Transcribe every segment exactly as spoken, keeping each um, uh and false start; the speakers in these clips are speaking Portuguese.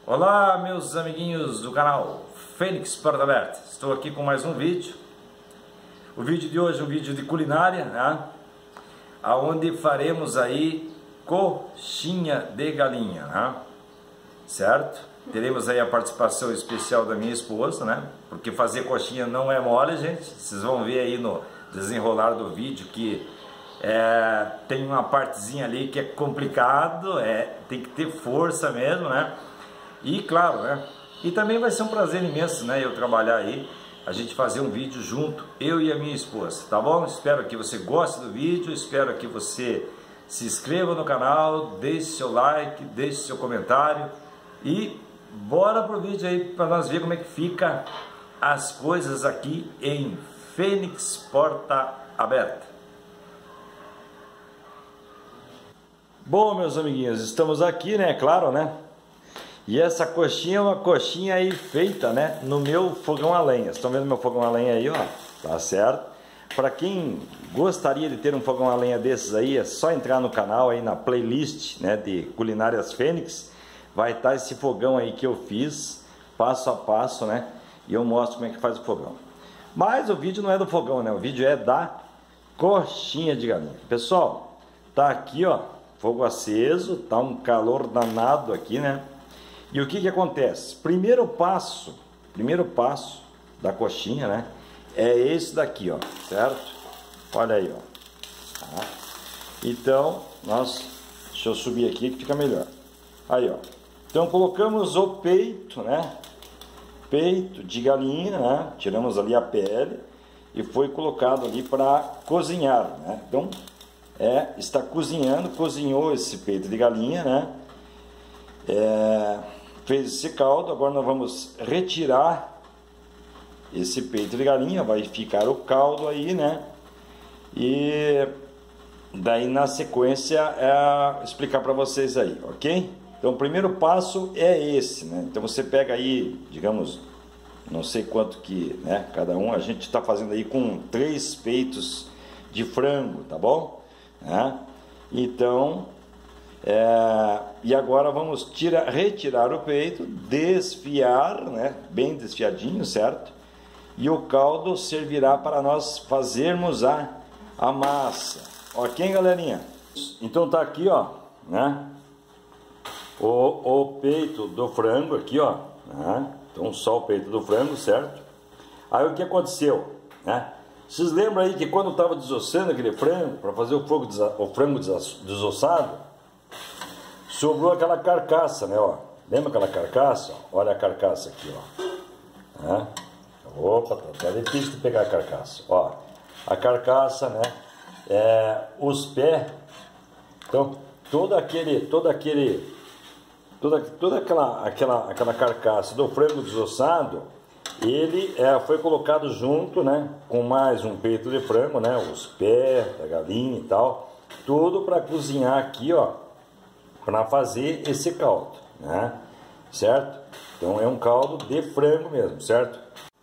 Olá, meus amiguinhos do canal Fênix Porta Aberta. Estou aqui com mais um vídeo. O vídeo de hoje é um vídeo de culinária, né? Onde faremos aí coxinha de galinha, né? Certo? Teremos aí a participação especial da minha esposa, né? Porque fazer coxinha não é mole, gente. Vocês vão ver aí no desenrolar do vídeo que é, tem uma partezinha ali que é complicado, é, tem que ter força mesmo, né? E claro, né? E também vai ser um prazer imenso, né? Eu trabalhar aí, a gente fazer um vídeo junto, eu e a minha esposa, tá bom? Espero que você goste do vídeo, espero que você se inscreva no canal, deixe seu like, deixe seu comentário e bora pro vídeo aí para nós ver como é que fica as coisas aqui em Fênix Porta Aberta. Bom, meus amiguinhos, estamos aqui, né? Claro, né? E essa coxinha é uma coxinha aí feita, né, no meu fogão a lenha. Vocês estão vendo meu fogão a lenha aí, ó? Tá certo? Para quem gostaria de ter um fogão a lenha desses aí, é só entrar no canal aí na playlist, né, de Culinárias Fênix. Vai estar esse fogão aí que eu fiz, passo a passo, né? E eu mostro como é que faz o fogão. Mas o vídeo não é do fogão, né? O vídeo é da coxinha de galinha. Pessoal, tá aqui, ó, fogo aceso, tá um calor danado aqui, né? E o que que acontece? Primeiro passo, primeiro passo da coxinha, né? É esse daqui, ó, certo? Olha aí, ó. Tá? Então, nós, deixa eu subir aqui que fica melhor. Aí, ó. Então colocamos o peito, né? Peito de galinha, né? Tiramos ali a pele e foi colocado ali para cozinhar, né? Então, é, está cozinhando, cozinhou esse peito de galinha, né? É, fez esse caldo, agora nós vamos retirar esse peito de galinha, vai ficar o caldo aí, né? E daí na sequência é explicar para vocês aí, ok? Então o primeiro passo é esse, né? Então você pega aí, digamos, não sei quanto que, né? Cada um, a gente está fazendo aí com três peitos de frango, tá bom? Né? Então É, e agora vamos tirar, retirar o peito, desfiar, né, bem desfiadinho, certo? E o caldo servirá para nós fazermos a, a massa. Ok, galerinha? Então tá aqui, ó, né? O, o peito do frango aqui, ó, né? Então só o peito do frango, certo? Aí o que aconteceu, né? Vocês lembram aí que quando estava desossando aquele frango, para fazer o, fogo, o frango desossado, sobrou aquela carcaça, né, ó. Lembra aquela carcaça? Olha a carcaça aqui, ó. É. Opa, tá difícil de pegar a carcaça. Ó, a carcaça, né? É, os pés. Então, todo aquele, todo aquele, toda, toda aquela, aquela, aquela carcaça do frango desossado, ele é, foi colocado junto, né? Com mais um peito de frango, né? Os pés da galinha e tal, tudo para cozinhar aqui, ó, para fazer esse caldo, né? Certo? Então é um caldo de frango mesmo, certo?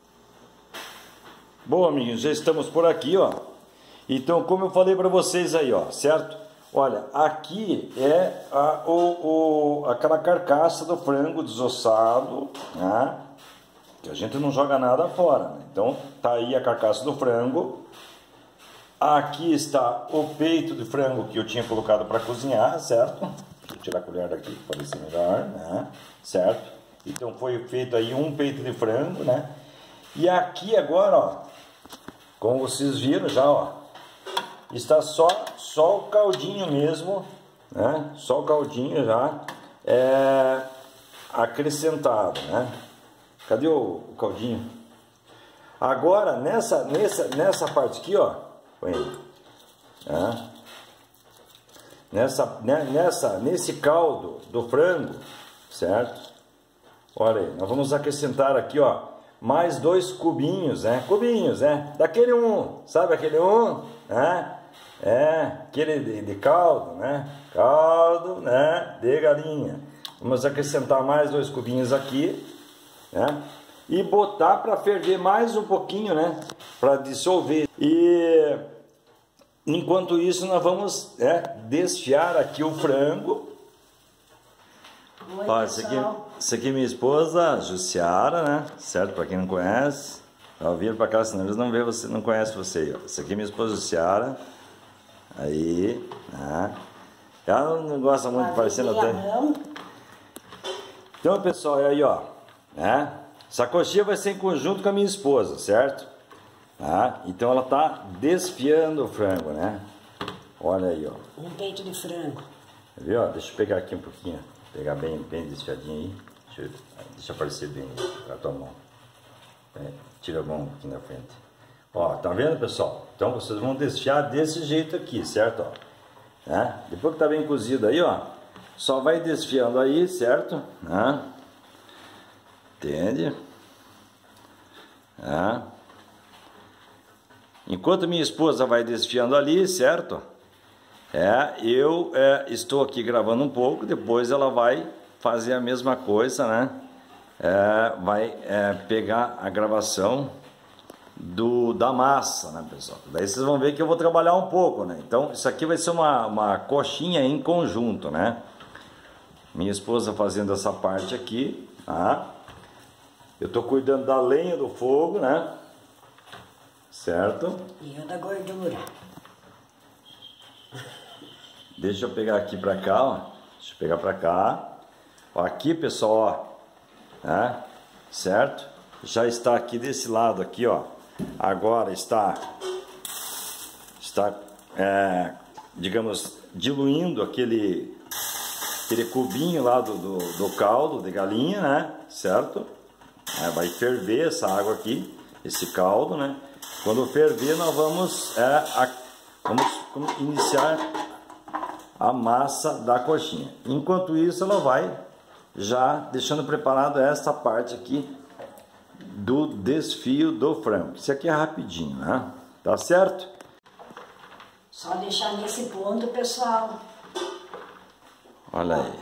Bom, amigos, já estamos por aqui, ó. Então, como eu falei para vocês aí, ó, certo? Olha, aqui é a, o, o, aquela carcaça do frango desossado, né? Que a gente não joga nada fora, né? Então, tá aí a carcaça do frango. Aqui está o peito de frango que eu tinha colocado para cozinhar, certo? Vou tirar a colher daqui para parecer melhor, né? Certo? Então foi feito aí um peito de frango, né? E aqui agora, ó, como vocês viram já, ó, está só, só o caldinho mesmo, né? Só o caldinho já é, acrescentado, né? Cadê o, o caldinho? Agora, nessa, nessa, nessa parte aqui, ó, põe aí, né? Nessa, nessa, nesse caldo do frango, certo? Olha aí, nós vamos acrescentar aqui, ó, mais dois cubinhos, né? Cubinhos, né? Daquele um, sabe aquele um? Né? É, aquele de, de caldo, né? Caldo, né? De galinha. Vamos acrescentar mais dois cubinhos aqui, né? E botar para ferver mais um pouquinho, né? Para dissolver. E enquanto isso, nós vamos é, desfiar aqui o frango Oi, Ó, essa aqui, essa aqui é minha esposa, Jussiara, né? Certo? Pra quem não conhece. Ó, vira pra cá, senão eles não vê você, não conhecem você. Ó. Essa aqui é minha esposa, Jussiara. Aí, né? Ela não gosta muito de parecer no tempo. Então, pessoal, aí, ó. Né? Essa coxinha vai ser em conjunto com a minha esposa, certo? Tá? Então ela tá desfiando o frango, né? Olha aí, ó. Um peito de frango. Viu? Deixa eu pegar aqui um pouquinho. Pegar bem, bem desfiadinho aí. Deixa, eu, deixa aparecer bem aí, a tua mão. É, tira a mão um pouquinho da frente. Ó, tá vendo, pessoal? Então vocês vão desfiar desse jeito aqui, certo? Ó, né? Depois que tá bem cozido aí, ó, só vai desfiando aí, certo? Né? Entende? Né? Enquanto minha esposa vai desfiando ali, certo? É, eu é, estou aqui gravando um pouco, depois ela vai fazer a mesma coisa, né? É, vai é, pegar a gravação do, da massa, né, pessoal? Daí vocês vão ver que eu vou trabalhar um pouco, né? Então, isso aqui vai ser uma, uma coxinha em conjunto, né? Minha esposa fazendo essa parte aqui, tá? Eu tô cuidando da lenha do fogo, né? Certo? E eu da gordura. Deixa eu pegar aqui pra cá, ó. Deixa eu pegar pra cá. Ó, aqui, pessoal, ó. Né? Certo? Já está aqui desse lado aqui, ó. Agora está, está, é, digamos, diluindo aquele, aquele cubinho lá do, do, do caldo de galinha, né? Certo? É, vai ferver essa água aqui, esse caldo, né? Quando ferver, nós vamos, é, a, vamos iniciar a massa da coxinha. Enquanto isso, ela vai já deixando preparado essa parte aqui do desfio do frango. Isso aqui é rapidinho, né? Tá certo? Só deixar nesse ponto, pessoal. Olha aí.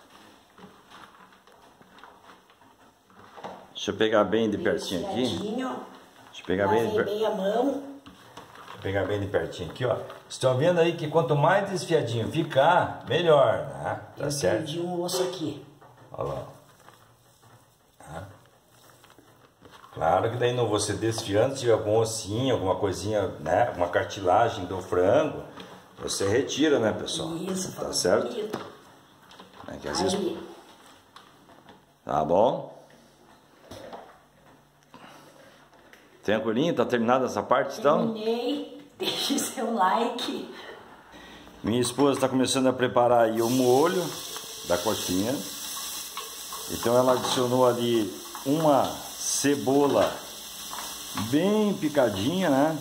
Deixa eu pegar bem de pertinho aqui. Deixa eu pegar bem de pertinho. a mão. Deixa eu pegar bem de pertinho aqui, ó. Estão vendo aí que quanto mais desfiadinho ficar, melhor, né? Tá eu certo? perdi um osso aqui. Olha lá. Tá. Claro que daí não você desfiando, se tiver algum ossinho, alguma coisinha, né? Uma cartilagem do frango, você retira, né, pessoal? Isso, tá certo? Bonito. É que às vezes... Tá bom? Tranquilinho? Tá terminada essa parte, então? Terminei. Deixe seu like. Minha esposa está começando a preparar aí o molho da coxinha. Então ela adicionou ali uma cebola bem picadinha, né?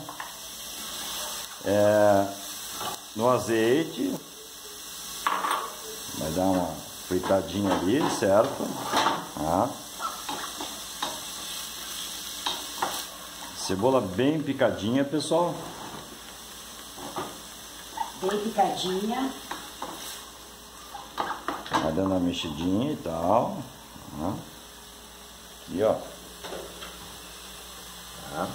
É, no azeite. Vai dar uma fritadinha ali, certo? Tá. Cebola bem picadinha, pessoal. Bem picadinha. Vai dando uma mexidinha e tal. Aqui, ó. Tá.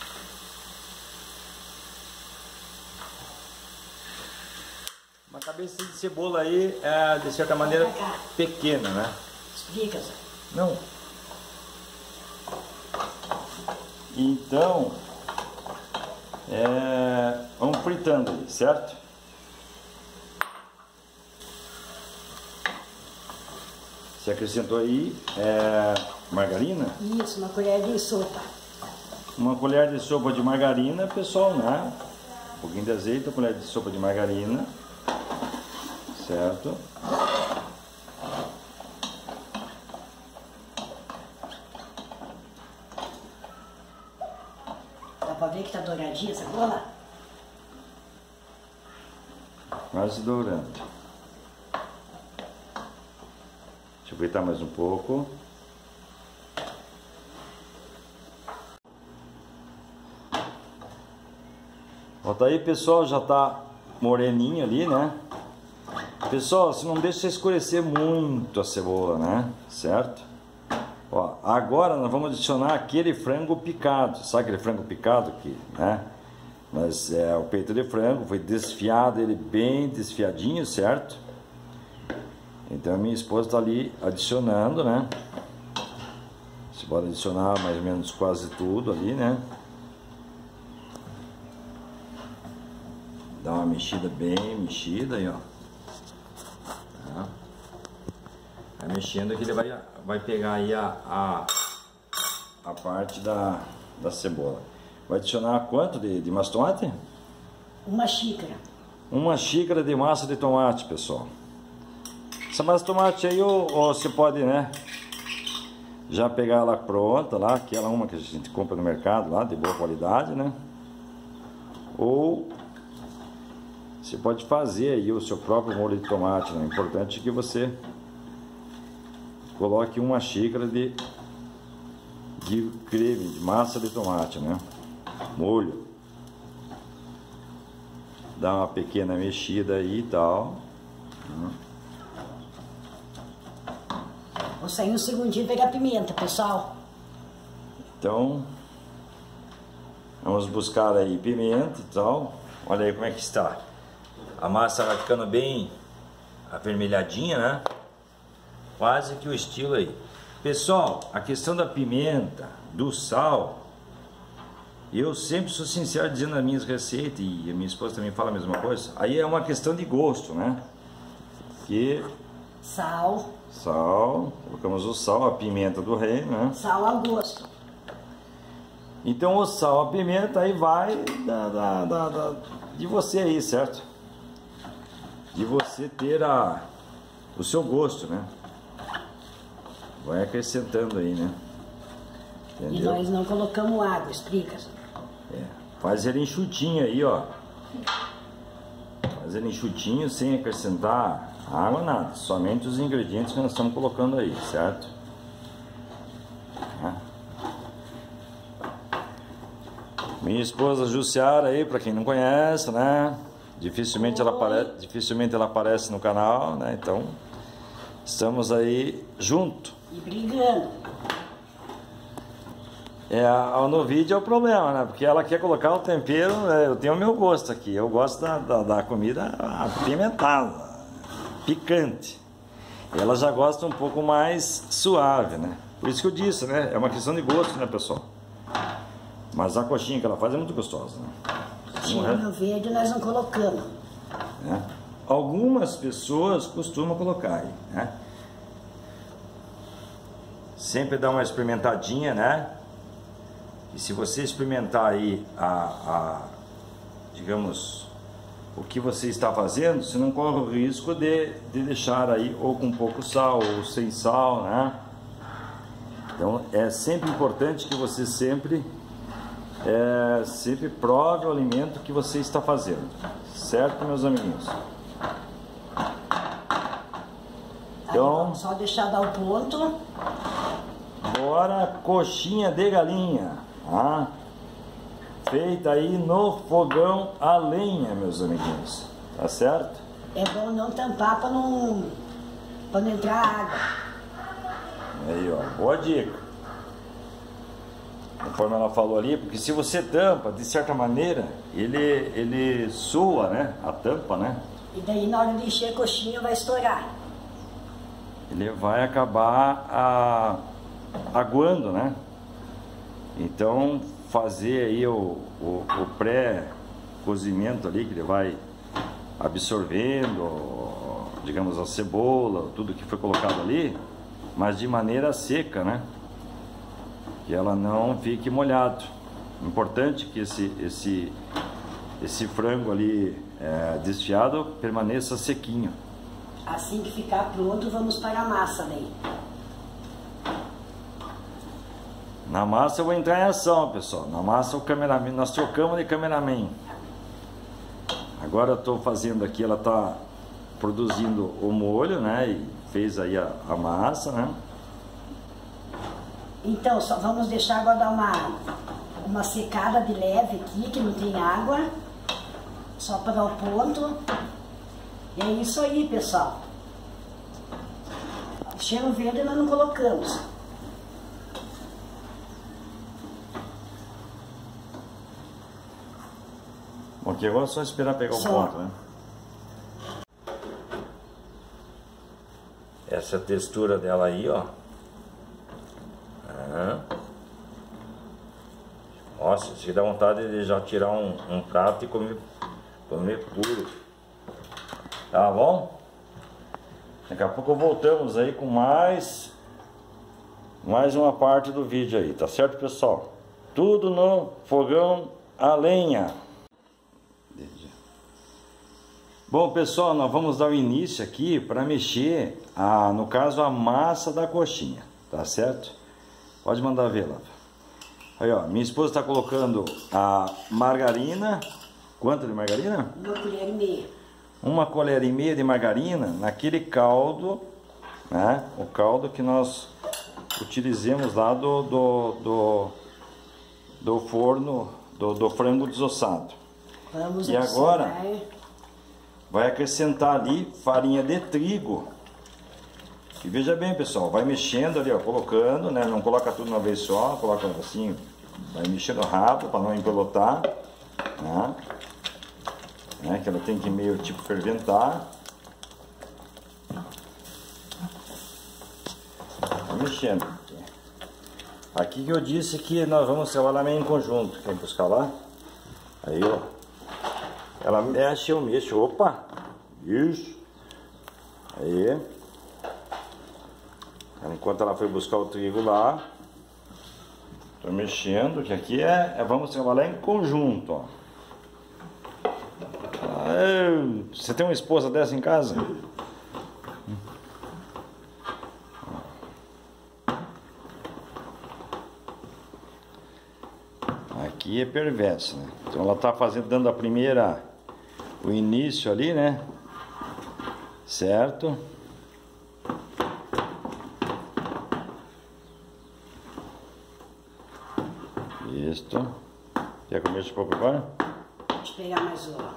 Uma cabeça de cebola aí, é, de certa maneira, pequena, né? Explica, Zé. Não. Então, é, vamos fritando aí, certo? Você acrescentou aí é, margarina? Isso, uma colher de sopa. Uma colher de sopa de margarina, pessoal, né? Um pouquinho de azeite, uma colher de sopa de margarina. Certo? Dá pra ver que tá douradinha essa cebola? Quase dourando. Deixa eu fritar mais um pouco. Ó, tá aí, pessoal, já tá moreninho ali, né? Pessoal, se não deixa escurecer muito a cebola, né? Certo? Ó, agora nós vamos adicionar aquele frango picado. Sabe aquele frango picado aqui, né? Mas é o peito de frango, foi desfiado, ele bem desfiadinho, certo? Então a minha esposa está ali adicionando, né? Você pode adicionar mais ou menos quase tudo ali, né? Dá uma mexida bem mexida aí, ó. Tá. Vai mexendo que ele vai, vai pegar aí a, a, a parte da, da cebola. Vai adicionar quanto de, de massa de tomate? Uma xícara. Uma xícara de massa de tomate, pessoal. Essa massa de tomate aí, ou, ou você pode, né, já pegar ela pronta lá, aquela uma que a gente compra no mercado lá, de boa qualidade, né? Ou você pode fazer aí o seu próprio molho de tomate, né? O importante é que você coloque uma xícara de, de creme, de massa de tomate, né? Molho. Dá uma pequena mexida aí e tal. Vou sair um segundinho e pegar pimenta, pessoal. Então, vamos buscar aí pimenta e tal. Olha aí como é que está. A massa vai ficando bem avermelhadinha, né? Quase que o estilo aí. Pessoal, a questão da pimenta, do sal, eu sempre sou sincero dizendo nas minhas receitas, e a minha esposa também fala a mesma coisa. Aí é uma questão de gosto, né? Que Sal. Sal, colocamos o sal, a pimenta do reino, né? Sal ao gosto. Então o sal, a pimenta aí vai da, da, da, da, de você aí, certo? De você ter a, o seu gosto, né? Vai acrescentando aí, né? Entendeu? E nós não colocamos água, explica. É, faz ele enxutinho aí, ó. Faz ele enxutinho sem acrescentar água, nada. Somente os ingredientes que nós estamos colocando aí, certo? É. Minha esposa Jussiara aí, pra quem não conhece, né? Dificilmente ela, apare... Dificilmente ela aparece no canal, né? Então, estamos aí junto. E brigando. É, no vídeo é o problema, né? Porque ela quer colocar o tempero, né? Eu tenho o meu gosto aqui. Eu gosto da, da, da comida apimentada, picante. Ela já gosta um pouco mais suave, né? Por isso que eu disse, né? É uma questão de gosto, né, pessoal? Mas a coxinha que ela faz é muito gostosa, né? Cheiro verde nós não colocamos. É. Algumas pessoas costumam colocar aí, né? Sempre dá uma experimentadinha, né? E se você experimentar aí a, a, digamos, o que você está fazendo, você não corre o risco de, de deixar aí ou com pouco sal ou sem sal, né? Então é sempre importante que você sempre, é, sempre prove o alimento que você está fazendo, certo, meus amiguinhos? Então, aí, só deixar dar o ponto. Agora coxinha de galinha, tá? Feita aí no fogão a lenha, meus amiguinhos, tá certo? É bom não tampar para não, para não entrar água. Aí, ó, boa dica. Conforme ela falou ali, porque se você tampa, de certa maneira, ele, ele sua, né? A tampa, né? E daí na hora de encher a coxinha vai estourar. Ele vai acabar a, aguando, né? Então fazer aí o, o, o pré-cozimento ali, que ele vai absorvendo, digamos, a cebola, tudo que foi colocado ali, mas de maneira seca, né? Que ela não fique molhado. Importante que esse, esse, esse frango ali é, desfiado permaneça sequinho. Assim que ficar pronto, vamos para a massa daí. Na massa eu vou entrar em ação, pessoal. Na massa o cameraman, nós trocamos de cameraman. Agora eu estou fazendo aqui, ela está produzindo o molho, né? E fez aí a, a massa, né? Então, só vamos deixar agora dar uma, uma secada de leve aqui, que não tem água. Só para dar o ponto. E é isso aí, pessoal. Cheiro verde nós não colocamos. Bom, aqui agora é só esperar pegar o Só. ponto, né? essa textura dela aí, ó. Ah. Nossa, se dá vontade de já tirar um, um prato e comer, comer puro. Tá bom? Daqui a pouco voltamos aí com mais mais uma parte do vídeo aí, tá certo, pessoal? Tudo no fogão a lenha. Bom, pessoal, nós vamos dar o início aqui para mexer, a, no caso, a massa da coxinha, tá certo? Pode mandar ver lá. Aí, ó, minha esposa está colocando a margarina. Quanto de margarina? Uma colher e meia. Uma colher e meia de margarina naquele caldo, né? O caldo que nós utilizamos lá do, do, do, do forno, do, do frango desossado. Vamos e agora vai acrescentar ali farinha de trigo. E veja bem, pessoal, vai mexendo ali, ó, colocando, né? Não coloca tudo de uma vez só, coloca assim, vai mexendo rápido para não empelotar, né? Né? Que ela tem que meio tipo ferventar. Vai mexendo. Aqui que eu disse que nós vamos trabalhar meio em conjunto. Quer buscar lá? Aí, ó. Ela mexe, eu mexo. Opa! Isso. Aí. Enquanto ela foi buscar o trigo lá, tô mexendo, que aqui é, é vamos trabalhar em conjunto, ó. Ah, você tem uma esposa dessa em casa? Aqui é perverso, né? Então ela tá fazendo, dando a primeira, o início ali, né? Certo? Isto. Quer comer esse pouco agora? Deixa eu pegar mais uma.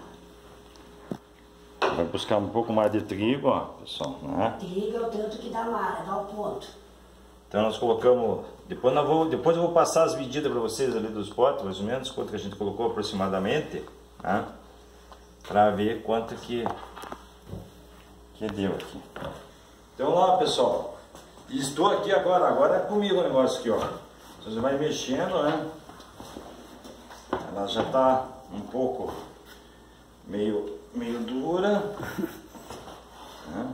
Vai buscar um pouco mais de trigo, ó, pessoal, né? Trigo é o tanto que dá lá, dá o ponto. Então nós colocamos, depois, nós vou, depois eu vou passar as medidas para vocês ali dos potes, mais ou menos, quanto que a gente colocou aproximadamente, né? Para ver quanto que, que deu aqui. Então lá, pessoal, estou aqui agora, agora é comigo o negócio aqui, ó. Você vai mexendo, né? Ela já está um pouco meio, meio dura, né?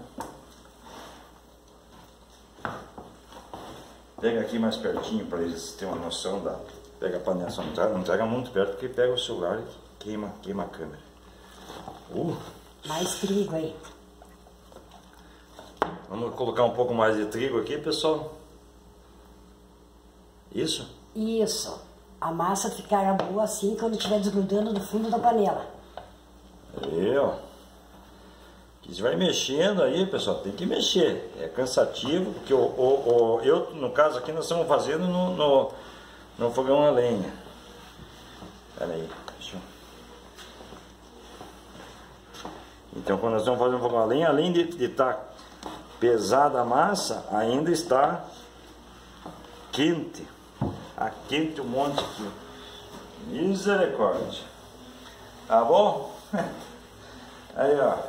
Pega aqui mais pertinho para eles terem uma noção da... Pega a panela, só não traga, não traga muito perto porque pega o celular e queima, queima a câmera. Uh. Mais trigo aí. Vamos colocar um pouco mais de trigo aqui, pessoal. Isso? Isso. A massa ficará boa assim quando estiver desgrudando do fundo da panela. Aí, ó. Que você vai mexendo aí, pessoal, tem que mexer. É cansativo, porque o, o, o, eu, no caso aqui, nós estamos fazendo no, no, no fogão a lenha. Pera aí, deixa eu... Então, quando nós estamos fazendo no fogão a lenha, além de estar tá pesada a massa, ainda está quente. Tá quente um monte aqui. Misericórdia. Tá bom? Aí, ó.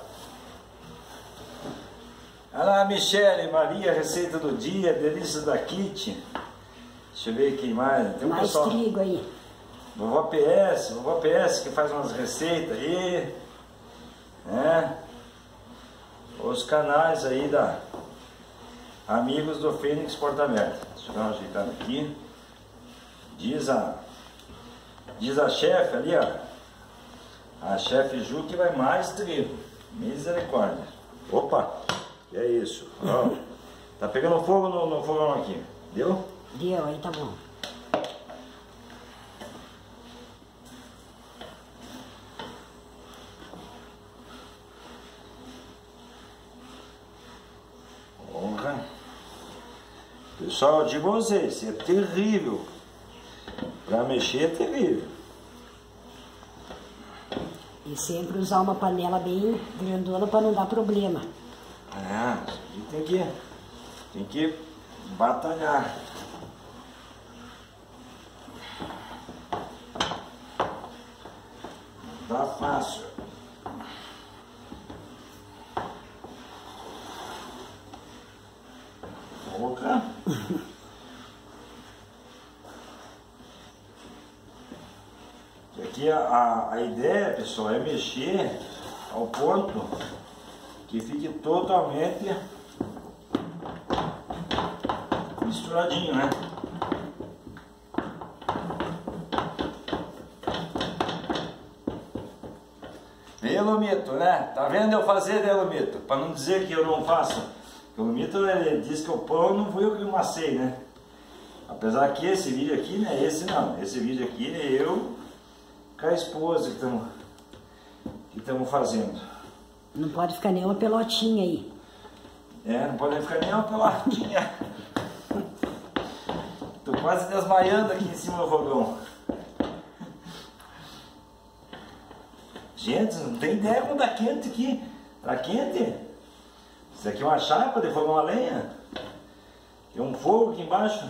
Olha lá, Michele, Maria, receita do dia, delícias da Kit. Deixa eu ver aqui mais. Tem um mais pessoal, trigo aí. Vovó P S, Vovó P S que faz umas receitas aí. Né? Os canais aí da Amigos do Fênix Porta Aberta. Deixa eu dar uma ajeitada aqui. Diz a, diz a chefe ali, ó. A chefe Ju que vai mais trigo. Misericórdia. Opa! Que é isso? Ó, tá pegando fogo no, no fogão aqui. Deu? Deu, aí tá bom. Porra. Pessoal, eu digo a vocês, é terrível. Pra mexer é terrível. E sempre usar uma panela bem grandona para não dar problema. É, isso aqui tem que, tem que batalhar. Não tá fácil. Aqui a, a, a ideia, pessoal, é mexer ao ponto que fique totalmente misturadinho, né? Elomito, né? Tá vendo eu fazer, né, Elomito? Para não dizer que eu não faço. O Elomito, ele diz que o pão não fui eu que amassei, né? Apesar que esse vídeo aqui, né? Esse não. Esse vídeo aqui é eu com a esposa que estamos que estamos fazendo. Não pode ficar nem uma pelotinha aí. É, não pode ficar nem uma pelotinha. Tô quase desmaiando aqui em cima do fogão. Gente, não tem ideia como tá quente aqui. Tá quente? Isso aqui é uma chapa de fogão a lenha. Tem um fogo aqui embaixo.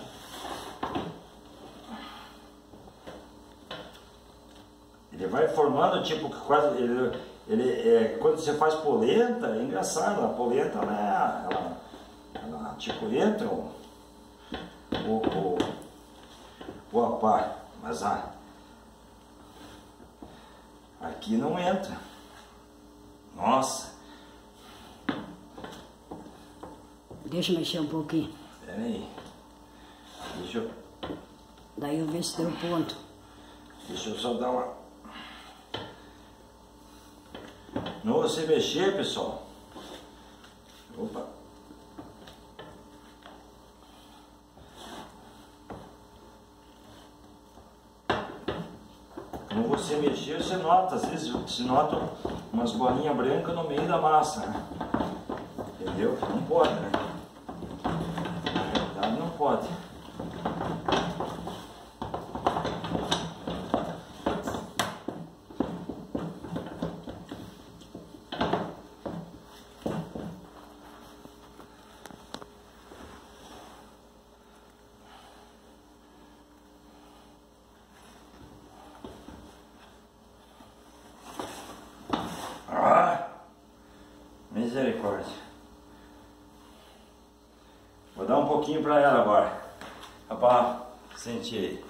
Ele vai formando tipo quase. Ele, ele, é, quando você faz polenta, é engraçado. A polenta, ela, ela, ela tipo entra o, o, o, o apá, mas a. Aqui não entra. Nossa. Deixa eu mexer um pouquinho. Pera aí. Deixa eu... Daí eu ver se deu ponto. Deixa eu só dar uma... Não você mexer, pessoal. Opa. Quando você mexer, você nota, às vezes você nota umas bolinhas brancas no meio da massa, né? Entendeu? Não pode, né? Na verdade não pode. Misericórdia. Vou dar um pouquinho para ela agora. Rapaz, sente aí.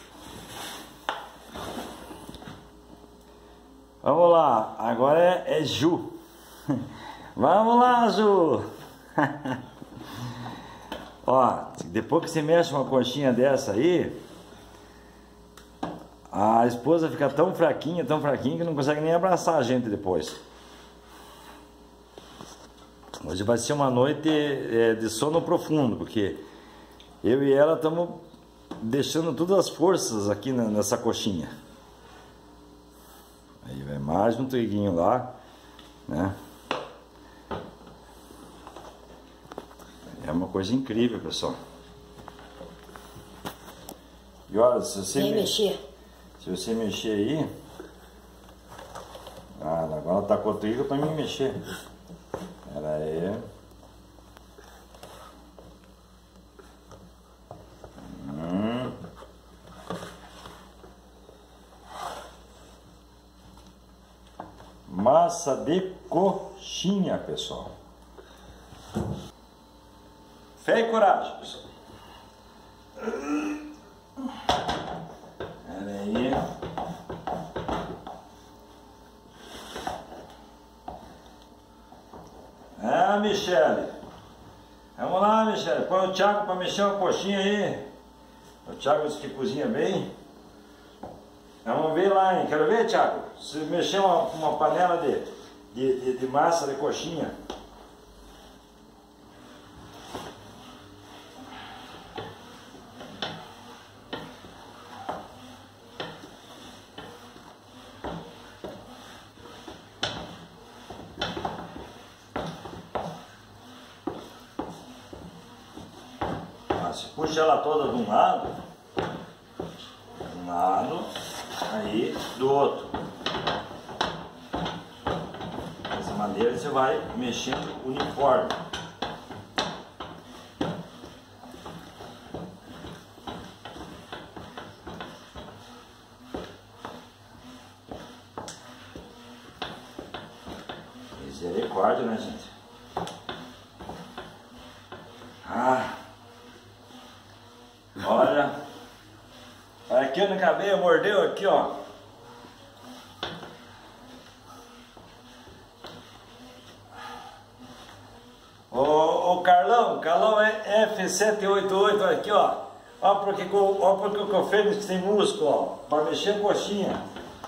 Vamos lá, agora é, é Ju. Vamos lá, Ju. Ó, depois que você mexe uma conchinha dessa aí, a esposa fica tão fraquinha, tão fraquinha que não consegue nem abraçar a gente depois. Hoje vai ser uma noite é, de sono profundo, porque eu e ela estamos deixando todas as forças aqui na, nessa coxinha. Aí vai mais um triguinho lá, né? É uma coisa incrível, pessoal. E olha, se você, me... mexer. se você mexer aí... Ah, agora tá com o trigo para me mexer. Pera aí. Hum. Massa de coxinha, pessoal. Fé e coragem, pessoal. Pera aí. Ah, Michele. Vamos lá, Michele. Põe o Thiago para mexer uma coxinha aí. O Thiago disse que cozinha bem. Vamos ver lá, hein? Quero ver, Thiago. Se mexer uma, uma panela de, de, de, de massa de coxinha. Você puxa ela toda de um lado, de um lado, aí do outro. Dessa maneira você vai mexendo uniforme. Misericórdia, né, gente? Ah. não acabei, mordeu aqui, ó. Ô, ô Carlão, Carlão é F sete oito oito aqui, ó. Ó porque, ó porque o Cofênix tem músculo, ó, para mexer a coxinha.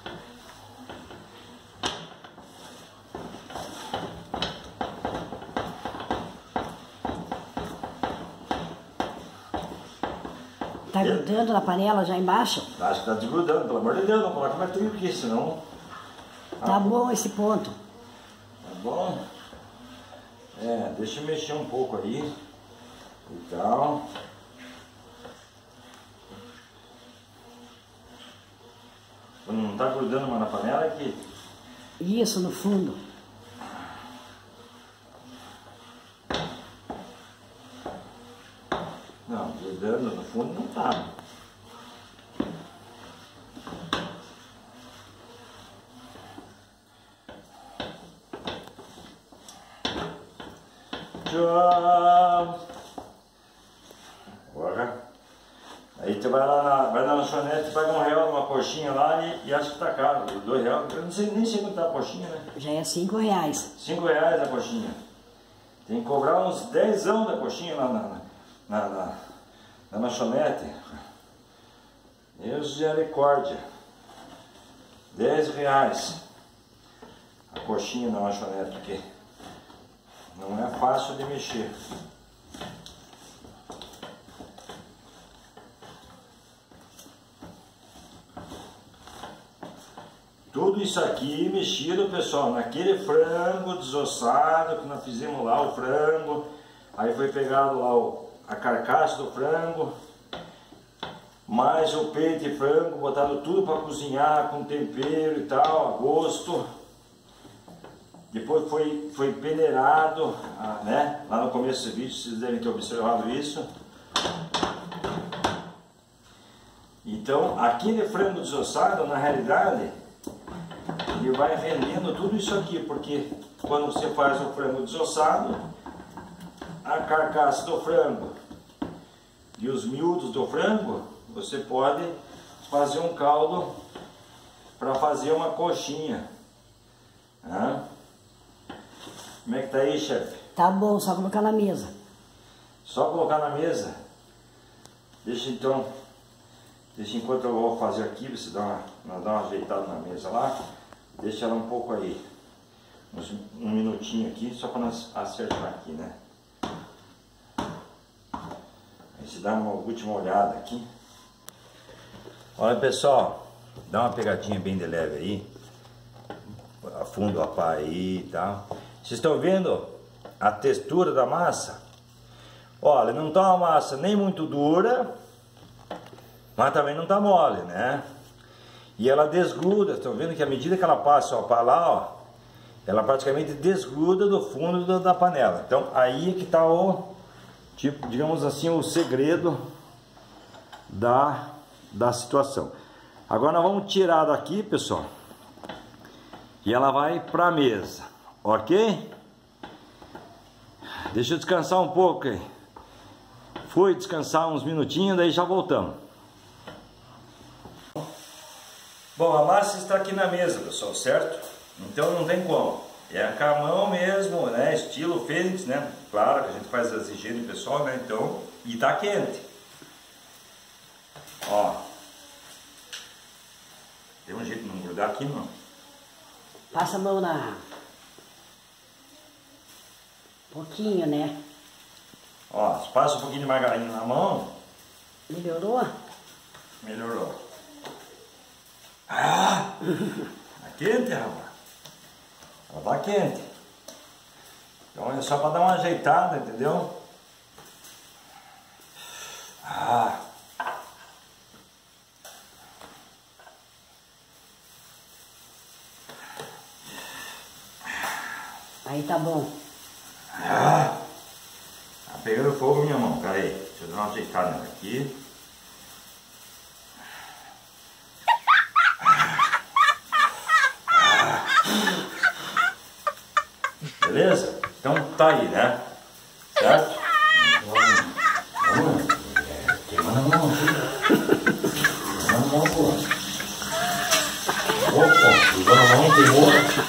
Tá grudando na panela já embaixo? Acho que tá desgrudando, pelo amor de Deus, não coloca mais trinco aqui, senão... Tá bom esse ponto. Tá bom? É, deixa eu mexer um pouco aí e tal. Quando não tá grudando mais na panela aqui. Isso, no fundo. Não, grudando no fundo não tá. Tchau! Agora, aí tu vai lá na, vai na lanchonete, paga um real numa coxinha lá e, e acha que tá caro, dois reais. Eu não sei, nem sei quanto tá a coxinha, né? Já é cinco reais. Cinco reais a coxinha. Tem que cobrar uns dezão da coxinha lá na, na, na, na lanchonete. Misericórdia. Dez reais a coxinha na lanchonete, porque não é fácil de mexer. Tudo isso aqui mexido, pessoal, naquele frango desossado que nós fizemos lá, o frango. Aí foi pegado lá o, a carcaça do frango, mais o peito de frango, botado tudo para cozinhar com tempero e tal, a gosto. Depois foi, foi peneirado, né? Lá no começo do vídeo vocês devem ter observado isso. Então, aquele frango desossado, na realidade, ele vai rendendo tudo isso aqui, porque quando você faz o frango desossado, a carcaça do frango e os miúdos do frango, você pode fazer um caldo para fazer uma coxinha. Ah. Como é que tá aí, chefe? Tá bom, só colocar na mesa. Só colocar na mesa? Deixa então, deixa enquanto eu vou fazer aqui, você dá uma, nós dá uma ajeitada na mesa lá. Deixa ela um pouco aí, uns, um minutinho aqui, só para nós acertar aqui, né? Aí você dá uma última olhada aqui. Olha, pessoal, dá uma pegadinha bem de leve aí. Afunda a pá aí e tal. Vocês estão vendo a textura da massa? Olha, não tá uma massa nem muito dura, mas também não tá mole, né? E ela desgruda, estão vendo que à medida que ela passa para lá, ó, ela praticamente desgruda do fundo da panela. Então aí é que está o, tipo, digamos assim, o segredo da, da situação. Agora nós vamos tirar daqui, pessoal, e ela vai para a mesa, ok? Deixa eu descansar um pouco aí. Fui descansar uns minutinhos, daí já voltamos. Bom, a massa está aqui na mesa, pessoal, certo? Então não tem como. É com a mão mesmo, né? Estilo Fênix, né? Claro que a gente faz as higienes pessoal, né? Então, e tá quente. Ó. Tem um jeito de não grudar aqui, não? Passa a mão na... pouquinho, né? Ó, se passa um pouquinho de margarina na mão... Melhorou? Melhorou. Ah! Tá quente, rapaz. Ela tá quente. Então é só para dar uma ajeitada, entendeu? Ah! Aí tá bom. Ah! Tá pegando fogo minha mão, peraí. Deixa eu dar uma ajeitada nela aqui. Beleza? Então tá aí, né? Certo? Vamos. Vamos. Queimando a mão aqui. Queimando a mão. Opa, usando a mão queimou.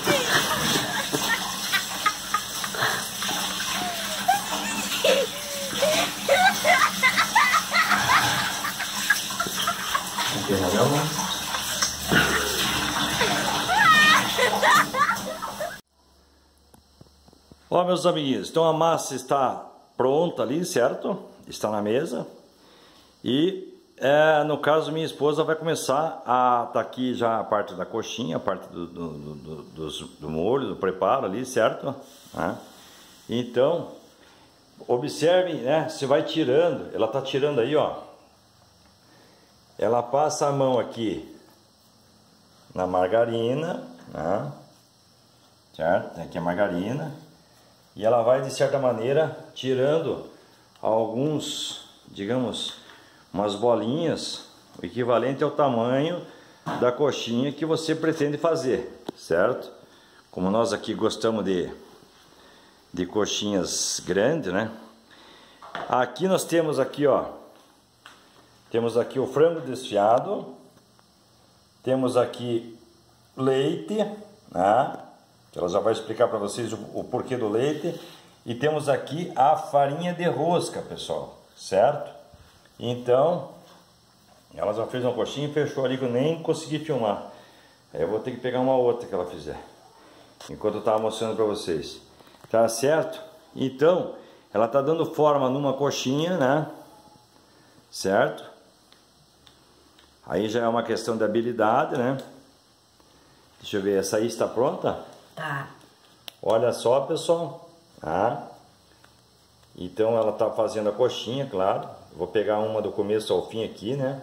Ó, meus amiguinhos, então a massa está pronta ali, certo? Está na mesa. E é, no caso minha esposa vai começar a tá aqui já a parte da coxinha, a parte do, do, do, do, do molho, do preparo ali, certo? Né? Então, observem, né? Você vai tirando, ela tá tirando aí, ó. Ela passa a mão aqui na margarina, né? Certo? Aqui é a margarina. E ela vai, de certa maneira, tirando alguns, digamos, umas bolinhas, o equivalente ao tamanho da coxinha que você pretende fazer, certo? Como nós aqui gostamos de, de coxinhas grandes, né? Aqui nós temos aqui, ó, temos aqui o frango desfiado, temos aqui leite, né? Ela já vai explicar para vocês o, o porquê do leite. E temos aqui a farinha de rosca, pessoal, certo? Então, ela já fez uma coxinha e fechou ali que eu nem consegui filmar. Aí eu vou ter que pegar uma outra que ela fizer, enquanto eu estava mostrando para vocês. Tá certo? Então, ela tá dando forma numa coxinha, né? Certo? Aí já é uma questão de habilidade, né? Deixa eu ver, essa aí está pronta? Tá. Olha só, pessoal. Tá? Então ela tá fazendo a coxinha, claro. Vou pegar uma do começo ao fim aqui, né?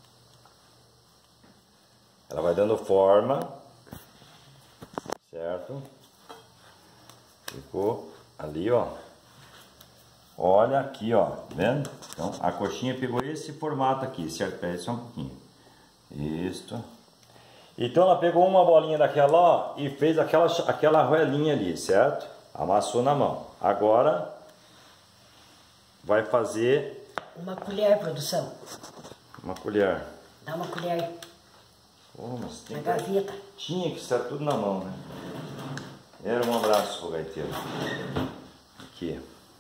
Ela vai dando forma. Certo? Ficou ali, ó. Olha aqui, ó. Tá vendo? Então a coxinha pegou esse formato aqui, certo? Pera aí só um pouquinho. Isto. Então ela pegou uma bolinha daquela, ó, e fez aquela, aquela roelinha ali, certo? Amassou na mão. Agora vai fazer... Uma colher, produção. Uma colher. Dá uma colher. Oh, mas tem na que... gaveta. Tinha que estar tudo na mão, né? Era um abraço pro gaiteiro. Aqui.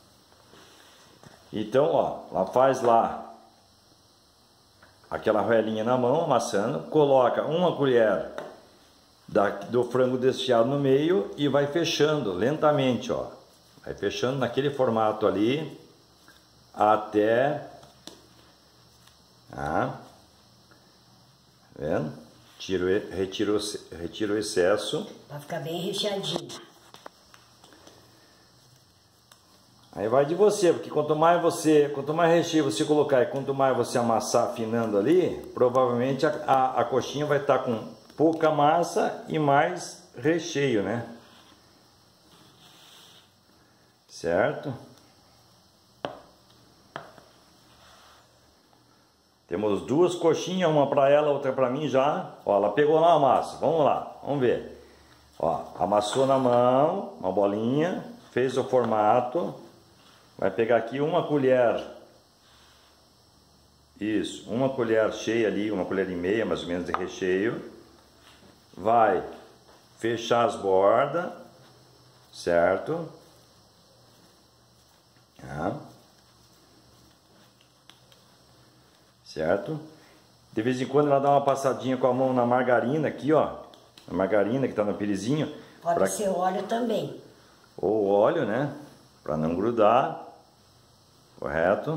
Então, ó, ela faz lá aquela roelinha na mão, amassando, coloca uma colher da, do frango desfiado no meio e vai fechando lentamente, ó. Vai fechando naquele formato ali até... Ah, tá vendo? Tiro, retiro, retiro o excesso. Para ficar bem recheadinho. Aí vai de você, porque quanto mais você, quanto mais recheio você colocar e quanto mais você amassar afinando ali, provavelmente a, a, a coxinha vai estar com pouca massa e mais recheio, né? Certo? Temos duas coxinhas, uma para ela, outra para mim já. Ó, ela pegou lá a massa, vamos lá, vamos ver. Ó, amassou na mão, uma bolinha, fez o formato. Vai pegar aqui uma colher, isso, uma colher cheia ali, uma colher e meia mais ou menos de recheio. Vai fechar as bordas, certo? Ah. Certo? De vez em quando ela dá uma passadinha com a mão na margarina aqui, ó. Na margarina que tá no pirizinho. Pode pra... ser óleo também. Ou óleo, né? Para não grudar. Correto?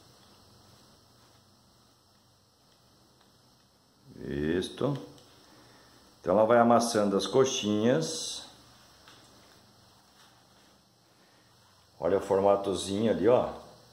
Isto. Então ela vai amassando as coxinhas. Olha o formatozinho ali, ó.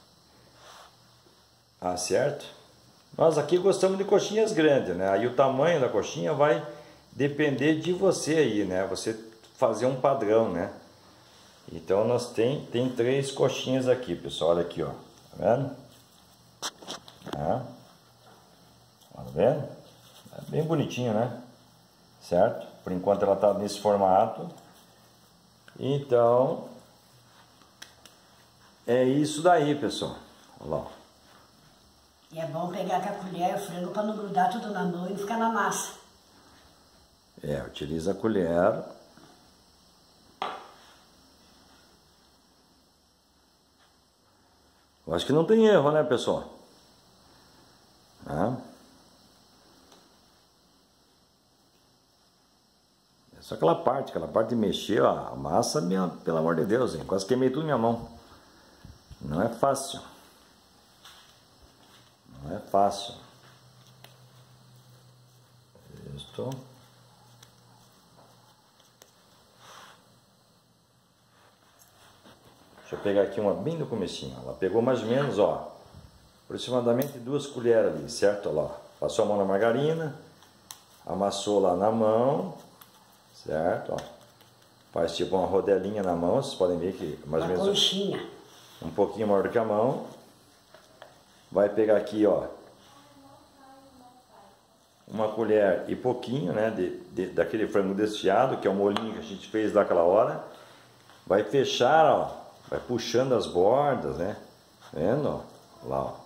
Ah, certo? Nós aqui gostamos de coxinhas grandes, né? Aí o tamanho da coxinha vai depender de você aí, né? Você fazer um padrão, né? Então nós tem, tem três coxinhas aqui, pessoal. Olha aqui, ó. Tá vendo? Tá. Tá vendo? É bem bonitinho, né? Certo? Por enquanto ela tá nesse formato. Então é isso daí, pessoal. Olha lá. E é bom pegar com a colher o frango para não grudar tudo na mão e não ficar na massa. É, utiliza a colher. Eu acho que não tem erro, né, pessoal? Ah. É só aquela parte, aquela parte de mexer, ó, a massa, minha, pelo amor de Deus, hein? Quase queimei tudo na minha mão. Não é fácil. Não é fácil. Isso. Deixa eu pegar aqui uma bem no comecinho. Ela pegou mais ou menos, ó, aproximadamente duas colheres ali, certo? Olha lá. Passou a mão na margarina, amassou lá na mão, certo? Ó. Faz tipo uma rodelinha na mão, vocês podem ver que mais ou menos conchinha. Um pouquinho maior do que a mão. Vai pegar aqui, ó, uma colher e pouquinho, né, de, de, daquele frango desfiado, que é o molinho que a gente fez daquela hora. Vai fechar, ó. Vai puxando as bordas, né? Vendo? Ó? Lá, ó.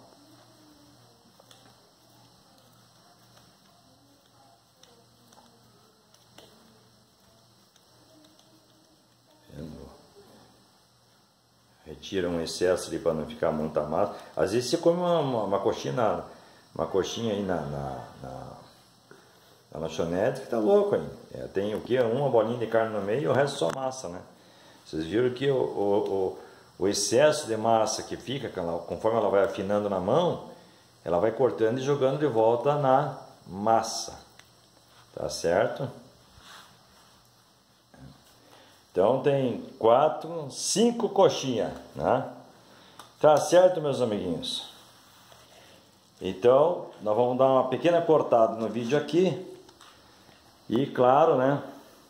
Vendo? Retira um excesso ali para não ficar muita massa. Às vezes você come uma, uma, uma coxinha, na, uma coxinha aí na, na, na, na lanchonete que tá louco aí. É, tem o que? Uma bolinha de carne no meio e o resto só massa, né? Vocês viram que o, o, o, o excesso de massa que fica, conforme ela vai afinando na mão, ela vai cortando e jogando de volta na massa. Tá certo? Então tem quatro, cinco coxinhas, né? Tá certo, meus amiguinhos? Então, nós vamos dar uma pequena cortada no vídeo aqui. E claro, né?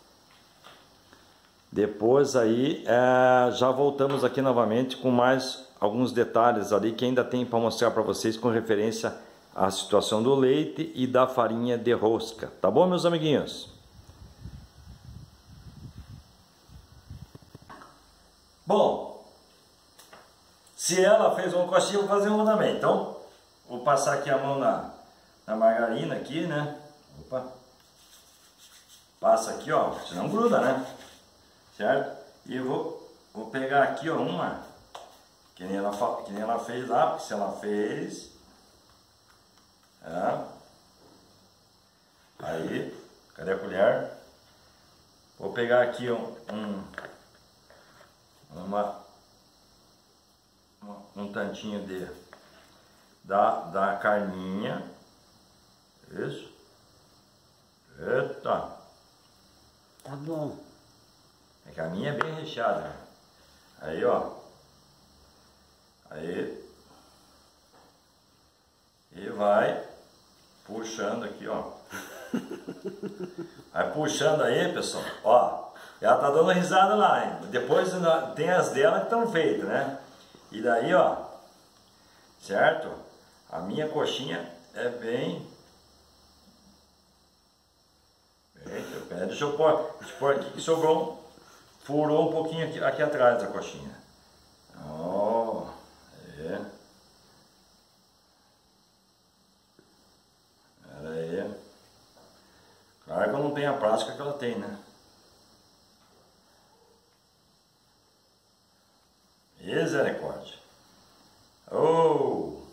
Depois aí, é, já voltamos aqui novamente com mais alguns detalhes ali que ainda tem para mostrar para vocês com referência à situação do leite e da farinha de rosca. Tá bom, meus amiguinhos? Bom, se ela fez uma coxinha, eu vou fazer uma também. Então, vou passar aqui a mão na, na margarina aqui, né? Opa. Passa aqui, ó, senão gruda, né? Certo? E eu vou, vou pegar aqui, ó, uma, que nem ela, que nem ela fez lá, porque se ela fez, é. Aí, cadê a colher? Vou pegar aqui um, um, uma, uma, um tantinho de, da, da carninha, isso, eita, Tá bom. é que a minha é bem recheada. Aí, ó. Aí. E vai puxando aqui, ó. Vai puxando aí, pessoal. Ó. Ela tá dando risada lá, hein? Depois tem as dela que estão feitas, né? E daí, ó. Certo? A minha coxinha é bem... bem deixa eu pôr, deixa eu pôr aqui que sobrou um... Furou um pouquinho aqui, aqui atrás da coxinha. Ó, oh, é. Pera aí. Claro que eu não tenho a prática que ela tem, né? Misericórdia. Oh!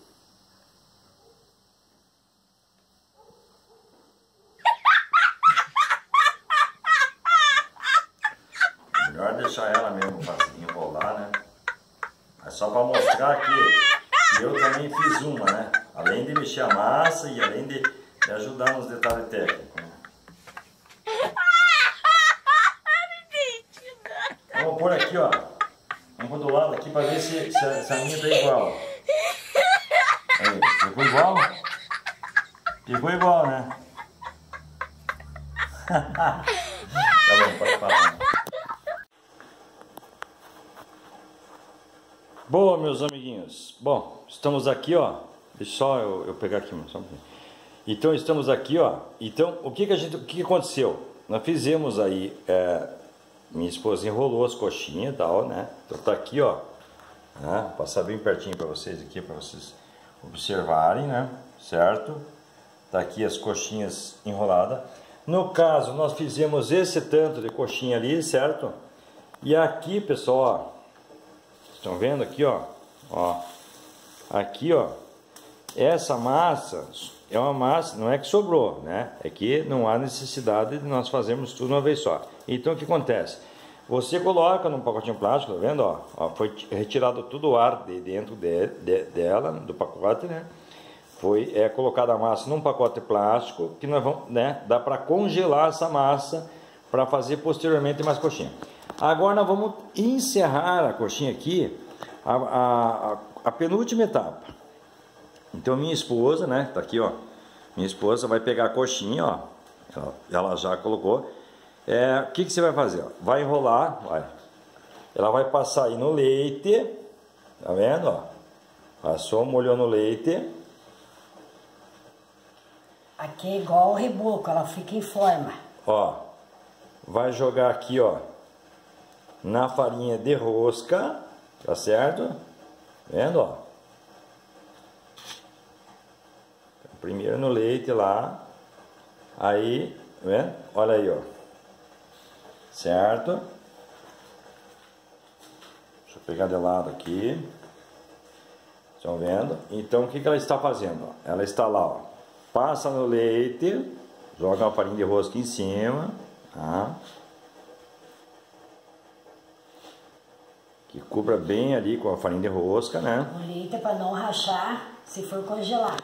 Melhor deixar ela mesmo para enrolar, né? É só para mostrar que eu também fiz uma, né? Além de mexer a massa e além de, de ajudar nos detalhes técnicos, né? Vamos pôr aqui, ó. Vamos pôr do lado aqui para ver se, se, a, se a minha tá igual. Aí, ficou igual? Ficou igual, né? Tá bom, pode falar. Boa, meus amiguinhos. Bom, estamos aqui, ó. Deixa só eu, eu pegar aqui, só um pouquinho. Então, estamos aqui, ó. Então, o que que a gente, o que que aconteceu? Nós fizemos aí, é, minha esposa enrolou as coxinhas e tal, né? Então tá aqui, ó. Né? Vou passar bem pertinho para vocês aqui, para vocês observarem, né? Certo? Tá aqui as coxinhas enroladas. No caso, nós fizemos esse tanto de coxinha ali, certo? E aqui, pessoal, ó, estão vendo aqui, ó, ó, aqui, ó, essa massa é uma massa, não é que sobrou, né? É que não há necessidade de nós fazermos tudo uma vez só. Então, o que acontece? Você coloca num pacotinho plástico, tá vendo, ó, ó foi retirado todo o ar de dentro de, de, dela, do pacote, né? Foi é, colocada a massa num pacote plástico que nós vamos, né? Dá para congelar essa massa para fazer posteriormente mais coxinha. Agora nós vamos encerrar a coxinha aqui, a, a, a penúltima etapa. Então minha esposa, né? Tá aqui, ó. Minha esposa vai pegar a coxinha, ó. Ela, ela já colocou. É, o que, que você vai fazer? Ó? Vai enrolar, vai. Ela vai passar aí no leite, tá vendo? Ó? Passou, molhou no leite. Aqui é igual o reboco, ela fica em forma. Ó, vai jogar aqui, ó, na farinha de rosca, tá certo? Vendo, ó? Primeiro no leite lá, aí, tá vendo? Olha aí, ó, certo? Deixa eu pegar de lado aqui. Estão vendo? Então, o que que ela está fazendo? Ela está lá, ó, passa no leite, joga uma farinha de rosca em cima, tá? Que cubra bem ali com a farinha de rosca, né? O leite é para não rachar se for congelar.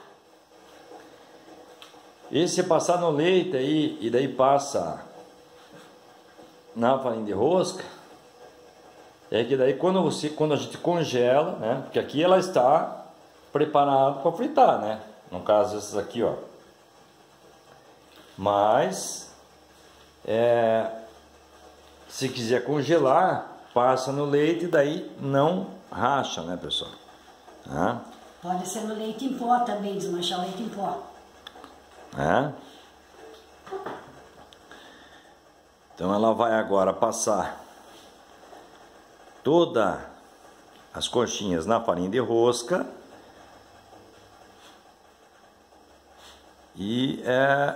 E se passar no leite aí, e daí passa na farinha de rosca, é que daí quando, você, quando a gente congela, né? Porque aqui ela está preparada para fritar, né? No caso, esses aqui, ó. Mas, é, se quiser congelar, passa no leite e daí não racha, né, pessoal? Tá? Pode ser no leite em pó também, desmanchar o leite em pó. É? Então ela vai agora passar todas as coxinhas na farinha de rosca. E é,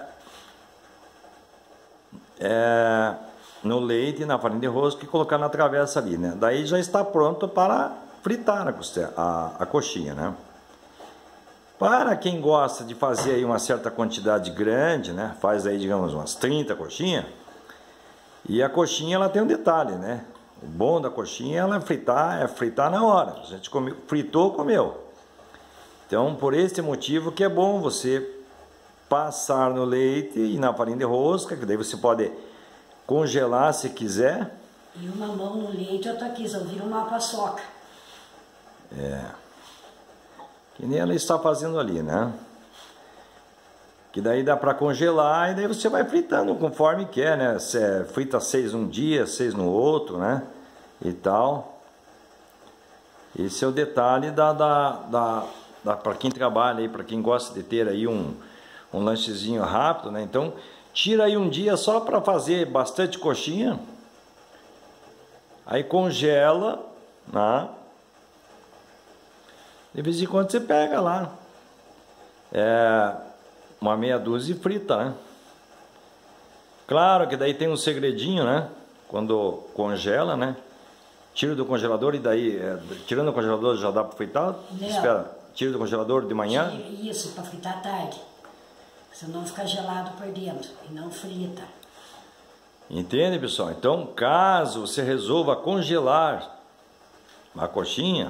é, no leite, na farinha de rosca e colocar na travessa ali, né? Daí já está pronto para fritar a, costela, a, a coxinha, né? Para quem gosta de fazer aí uma certa quantidade grande, né? Faz aí, digamos, umas trinta coxinhas. E a coxinha, ela tem um detalhe, né? O bom da coxinha, ela é fritar, é fritar na hora. A gente come, fritou, comeu. Então, por esse motivo que é bom você passar no leite e na farinha de rosca, que daí você pode congelar se quiser. E uma mão no leite e outra aqui, só vira uma paçoca. É. Que nem ela está fazendo ali, né? Que daí dá para congelar e daí você vai fritando conforme quer, né? Você frita seis um dia, seis no outro, né? E tal. Esse é o detalhe da, da, da, da para quem trabalha aí, para quem gosta de ter aí um um lanchezinho rápido, né? Então, tira aí um dia só para fazer bastante coxinha. Aí congela, né? De vez em quando você pega lá é, uma meia dúzia e frita, né? Claro que daí tem um segredinho, né? Quando congela, né? Tira do congelador e daí, é, tirando o congelador já dá para fritar? Não. Espera, tira do congelador de manhã? Isso, para fritar à tarde. Senão fica gelado por dentro e não frita. Entende, pessoal? Então, caso você resolva congelar a coxinha,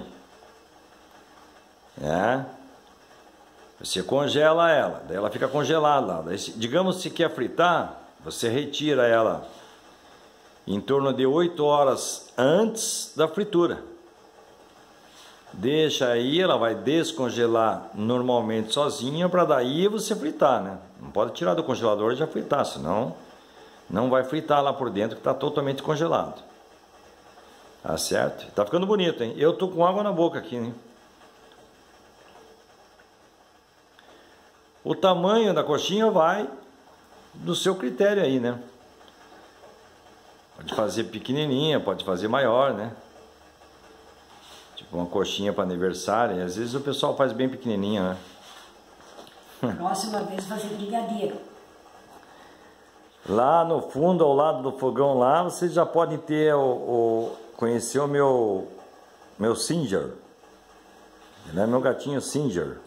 é, você congela ela, daí ela fica congelada. Daí, digamos, se quer fritar, você retira ela em torno de oito horas antes da fritura. Deixa aí, ela vai descongelar normalmente sozinha para daí você fritar, né? Não pode tirar do congelador e já fritar, senão não vai fritar lá por dentro que está totalmente congelado. Tá certo? Tá ficando bonito, hein? Eu tô com água na boca aqui, hein? O tamanho da coxinha vai do seu critério aí, né? Pode fazer pequenininha, pode fazer maior, né? Tipo uma coxinha para aniversário. E às vezes o pessoal faz bem pequenininha, né? Próxima vez fazer brigadeiro. Lá no fundo, ao lado do fogão lá, vocês já podem ter o, o conhecer o meu meu Singer. Ele é meu gatinho Singer.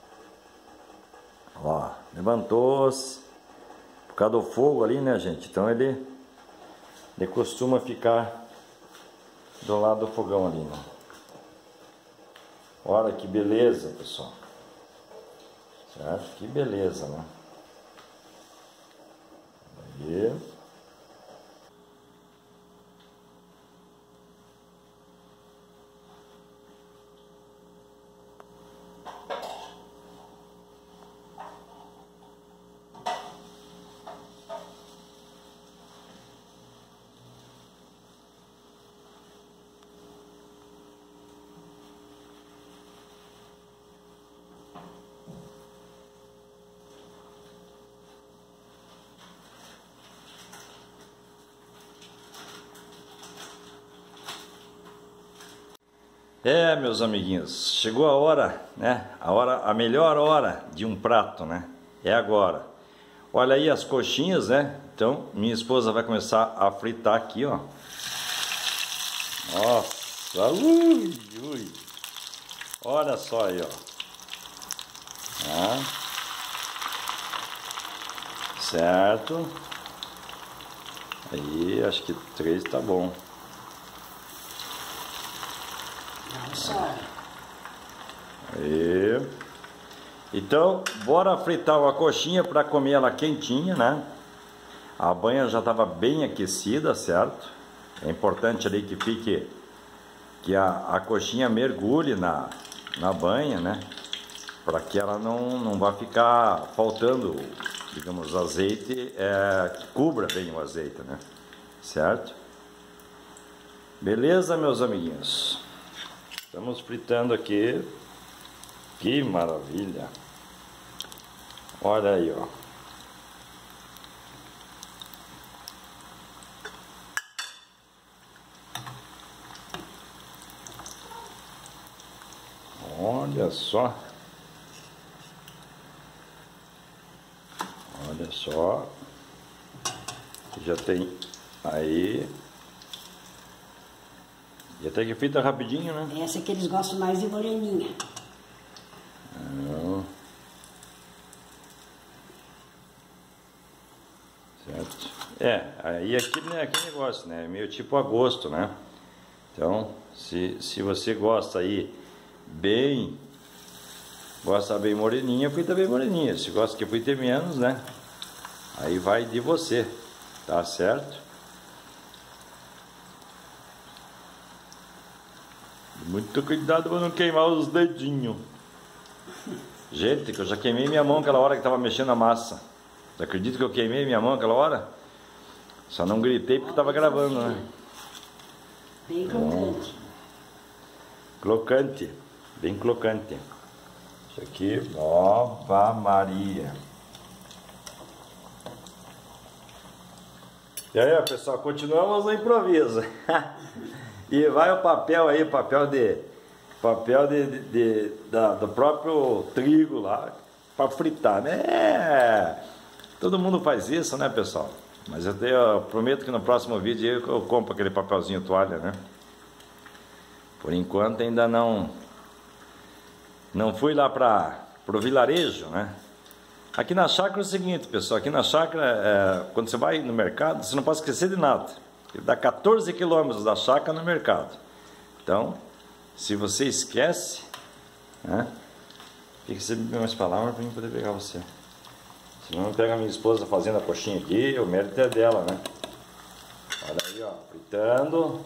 Ó, levantou-se por causa do fogo ali, né, gente? Então ele ele costuma ficar do lado do fogão ali, né? Olha que beleza, pessoal. Certo? Que beleza, né? Aí. É, meus amiguinhos, chegou a hora, né? A hora, a melhor hora de um prato, né? É agora. Olha aí as coxinhas, né? Então, minha esposa vai começar a fritar aqui, ó. Nossa, ui, ui. Olha só aí, ó. Ah. Certo. Aí, acho que três tá bom. Aí. Então, bora fritar uma coxinha para comer ela quentinha, né? A banha já estava bem aquecida, certo? É importante ali que fique, que a, a coxinha mergulhe na, na banha, né? Para que ela não, não vá ficar faltando, digamos, azeite, é, que cubra bem o azeite, né? Certo? Beleza, meus amiguinhos? Estamos fritando aqui. Que maravilha! Olha aí, ó. Olha só. Olha só. Já tem aí. E até que frita rapidinho, né? Essa é que eles gostam mais de moreninha. Não. Certo? É, aí aqui, né, aquele negócio, né? Meio tipo a gosto, né? Então, se, se você gosta aí bem, gosta bem moreninha, frita bem moreninha. Se gosta que frite menos, né? Aí vai de você, tá certo? Muito cuidado para não queimar os dedinhos. Gente, que eu já queimei minha mão aquela hora que estava mexendo a massa. Você acredita que eu queimei minha mão aquela hora? Só não gritei porque estava gravando, né? Bem crocante. Crocante, bem crocante. Isso aqui, Ova Maria. E aí, pessoal, continuamos no improviso. E vai o papel aí, papel de papel de, de, de da, do próprio trigo lá para fritar, né? É, todo mundo faz isso, né, pessoal? Mas eu, eu prometo que no próximo vídeo eu, eu compro aquele papelzinho toalha, né? Por enquanto ainda não não fui lá para pro vilarejo, né? Aqui na chácara é o seguinte, pessoal, aqui na chácara, é, quando você vai no mercado, você não pode esquecer de nada. Ele dá quatorze quilômetros da chácara no mercado. Então, se você esquece, né? Tem que você beber mais palavras para mim poder pegar você. Senão pega a minha esposa fazendo a coxinha aqui, o mérito é dela, né? Olha aí, ó, fritando.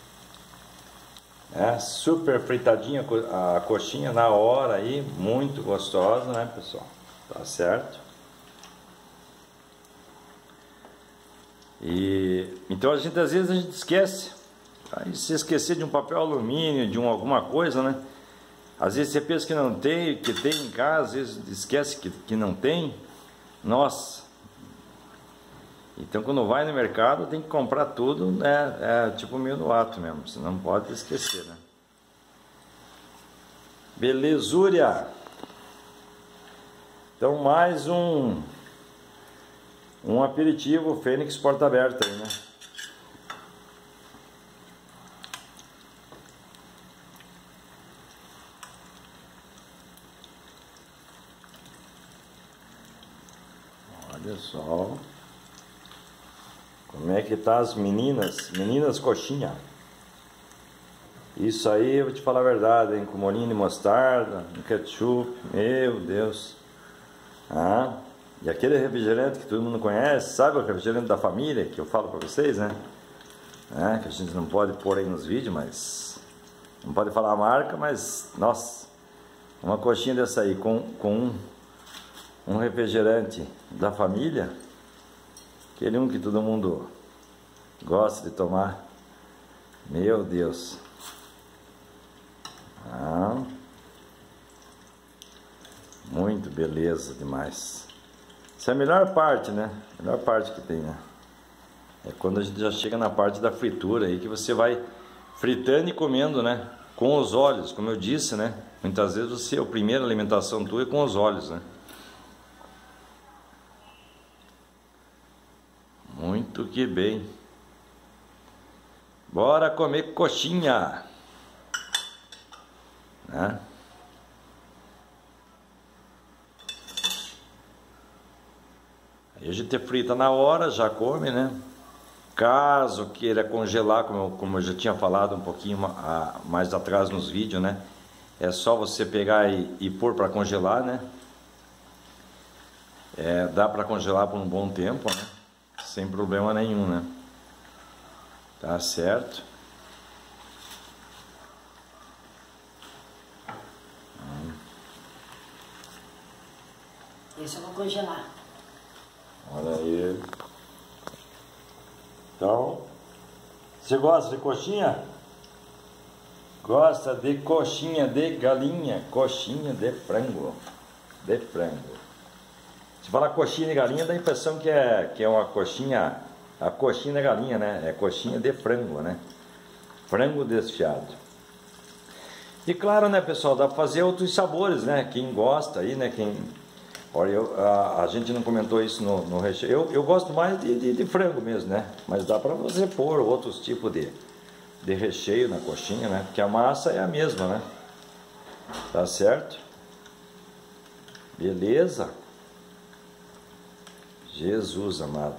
É, super fritadinha a coxinha na hora aí, muito gostosa, né, pessoal? Tá certo? E então a gente às vezes a gente esquece. Aí se esquecer de um papel alumínio, de um, alguma coisa, né? Às vezes você pensa que não tem, que tem em casa, às vezes esquece que, que não tem. Nossa! Então quando vai no mercado tem que comprar tudo, né? É tipo meio no ato mesmo, você não pode esquecer, né? Belezúria! Então mais um um aperitivo Fênix porta aberta aí, né? Olha só como é que tá as meninas, meninas coxinha. Isso aí eu vou te falar a verdade, hein? Com molhinho de mostarda, um ketchup, meu Deus. Ah, e aquele refrigerante que todo mundo conhece, sabe o refrigerante da família que eu falo pra vocês, né? É, que a gente não pode pôr aí nos vídeos, mas não pode falar a marca, mas nossa, uma coxinha dessa aí com, com um, um refrigerante da família, aquele um que todo mundo gosta de tomar, meu Deus. Ah, muito beleza demais. Essa é a melhor parte, né? A melhor parte que tem, né? É quando a gente já chega na parte da fritura aí, que você vai fritando e comendo, né? Com os olhos, como eu disse, né? Muitas vezes você, a primeira alimentação tua é com os olhos, né? Muito que bem. Bora comer coxinha, né? Aí a gente frita na hora, já come, né? Caso queira congelar, como eu, como eu já tinha falado um pouquinho mais atrás nos vídeos, né? É só você pegar e, e pôr para congelar, né? É, dá para congelar por um bom tempo, né? Sem problema nenhum, né? Tá certo? Hum. Esse eu vou congelar. Olha aí. Então, você gosta de coxinha? Gosta de coxinha de galinha, coxinha de frango, de frango. Se falar coxinha de galinha, dá a impressão que é, que é uma coxinha, a coxinha da galinha, né? É coxinha de frango, né? Frango desfiado. E claro, né, pessoal, dá pra fazer outros sabores, né? Quem gosta aí, né? Quem... Olha, eu, a, a gente não comentou isso no, no recheio. Eu, eu gosto mais de, de, de frango mesmo, né? Mas dá pra você pôr outros tipos de, de recheio na coxinha, né? Porque a massa é a mesma, né? Tá certo? Beleza? Jesus amado.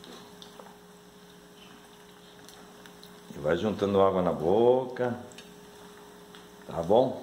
E vai juntando água na boca. Tá bom?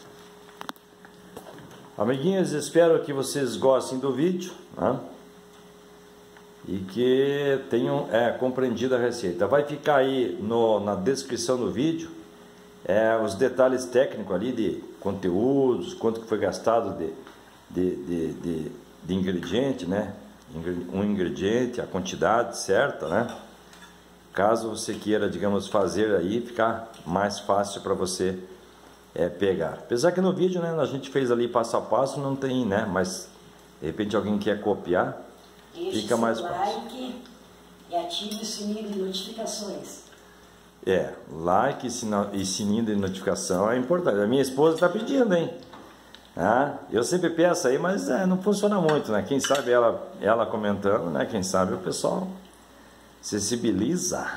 Amiguinhos, espero que vocês gostem do vídeo, né? E que tenham é, compreendido a receita. Vai ficar aí no, na descrição do vídeo é, os detalhes técnicos ali de conteúdos, quanto que foi gastado de, de, de, de, de ingrediente, né? Um ingrediente, a quantidade certa, né? Caso você queira, digamos, fazer aí, ficar mais fácil para você é, pegar. Apesar que no vídeo, né, a gente fez ali passo a passo, não tem, né? Mas de repente alguém quer copiar, deixe fica mais fácil. Like e ative o sininho de notificações. É, like e sininho de notificação é importante. A minha esposa está pedindo, hein? Ah, eu sempre peço aí, mas é, não funciona muito, né? Quem sabe ela, ela comentando, né? Quem sabe o pessoal sensibiliza.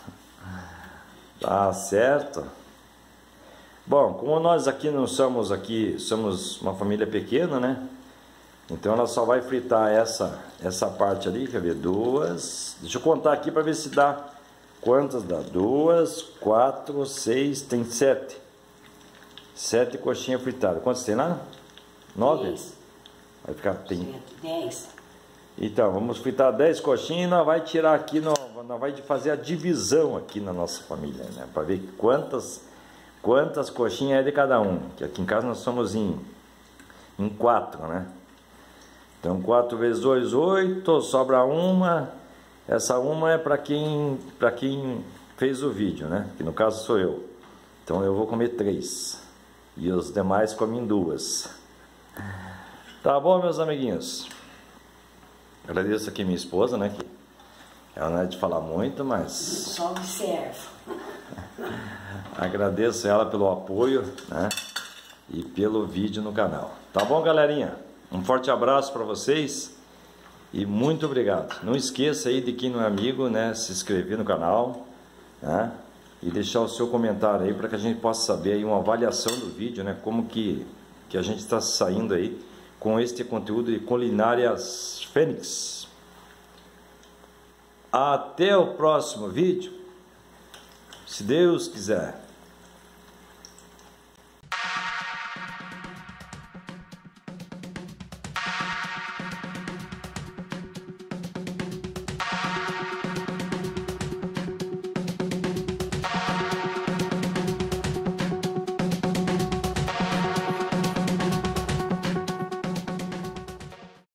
Tá certo? Bom, como nós aqui não somos aqui, somos uma família pequena, né? Então ela só vai fritar essa, essa parte ali, quer ver? Duas. Deixa eu contar aqui para ver se dá. Quantas dá? Duas, quatro, seis, tem sete. Sete coxinhas fritadas. Quantas tem lá? Nove? Dez. Vai ficar... Tem... Dez. Então, vamos fritar dez coxinhas e nós vai tirar aqui, nós vai fazer a divisão aqui na nossa família, né? Para ver quantas, quantas coxinhas é de cada um. Que aqui em casa nós somos em, em quatro, né? Então, quatro vezes dois, oito. Sobra uma. Essa uma é para quem, para quem fez o vídeo, né? Que no caso sou eu. Então, eu vou comer três. E os demais comem duas. Tá bom, meus amiguinhos? Agradeço aqui minha esposa, né? Que ela não é de falar muito, mas... Só observa. Agradeço ela pelo apoio, né? E pelo vídeo no canal. Tá bom, galerinha? Um forte abraço para vocês. E muito obrigado. Não esqueça aí de quem não é amigo, né, se inscrever no canal, né, e deixar o seu comentário aí para que a gente possa saber aí uma avaliação do vídeo, né, como que, que a gente está saindo aí com este conteúdo de culinárias Fênix. Até o próximo vídeo, se Deus quiser.